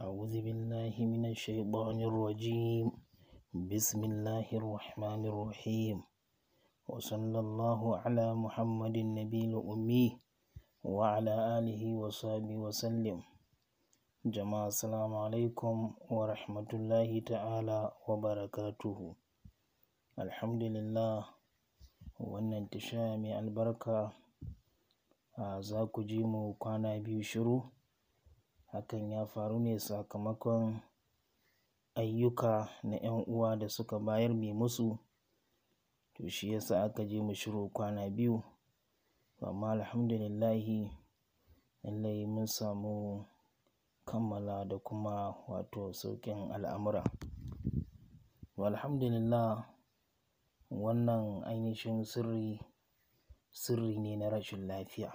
أعوذ بالله من الشيطان الرجيم. بسم الله الرحمن الرحيم. وصلى الله على محمد النبي الأمي وعلى آله وصحبه وسلم. جماعة السلام عليكم ورحمة الله تعالى وبركاته. الحمد لله. wannan tasha mai albarka za ku ji mu kwana biyu shiru. Hakan ya faru ne sakamakon ayyuka na 'yan uwa da suka bayar mai musu, to shi yasa aka je mu shiru kwana biyu. Amma alhamdulillahi lallai mun samu kammala da kuma sauƙin al'amura. Alhamdulillah, wannan ainihin sirri ne na rashin lafiya,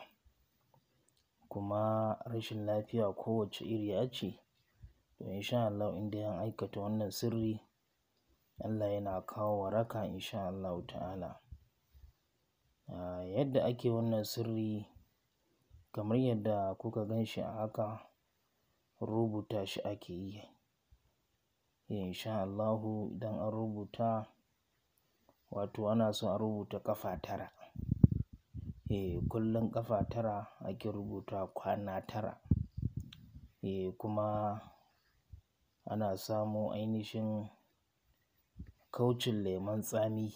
kuma rashin lafiya kowace iriya ce, to insha Allah in dai an aikata wannan sirri, Allah yana kawo waraka insha Allah ta'ala. Yadda ake wannan sirri, kamar yadda kuka gan shi a haka, rubuta shi ake yi. Insha Allahu idan an rubuta, ana so a rubuta ƙafa 9. Kullum ƙafa 9 ake rubuta, kwana 9. Kuma ana samo ainihin kaucin lemon tsami.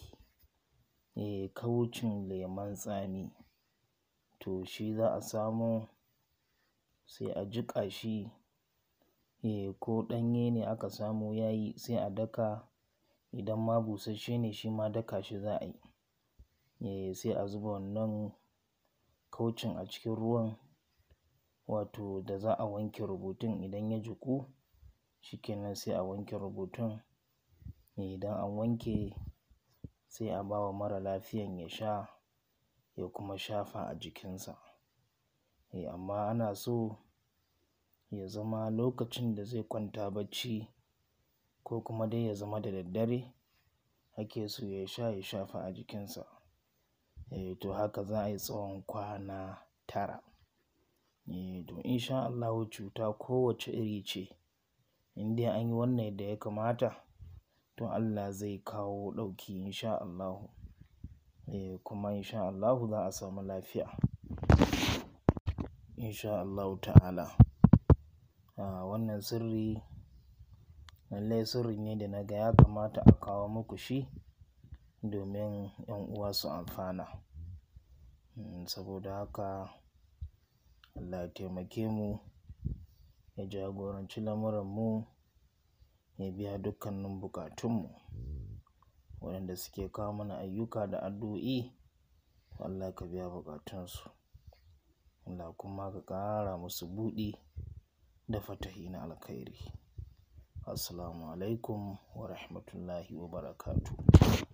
Kaucin lemon tsami, to shi za a samo, sai a jiƙa shi. Ko ɗanye ne aka samo yayi, sai a daka. Idan ma busasshe ne shi ma daka shi za a yi. Sai a zuba wannan kaucin a cikin ruwan da za a wanke rubutun. Idan ya jiƙu, shikenan sai a wanke rubutun. Idan an wanke, sai a ba wa mara lafiyan ya sha, ya kuma shafa a jikinsa. Amma ana so ya zama lokacin da zai kwanta bacci, ko kuma dai ya zama da daddare ake so ya sha, ya shafa a jikinsa. To haka za a yi tsawon kwana 9. To insha Allahu, cuta kowace iri ce, in dai an yi wannan yadda ya kamata, to Allah zai kawo ɗauki insha Allahu. Kuma insha Allahu za a samu lafiya insha Allahu ta'ala. Wannan sirri lallai sirri ne da na ga ya kamata a kawo muku shi, domin 'yan uwa su amfana. Saboda haka Allah ya taimake mu, ya jagoranci lamuranmu, ya biya dukkanin bukatunmu. Waɗanda suke kawo mana ayyuka da addu'o'i, Allah ka biya bukatunsu. Allah kuma ka ƙara musu buɗi da fatahi na alkhairi. Assalamu alaikum wa rahmatullahi wa barakatuh.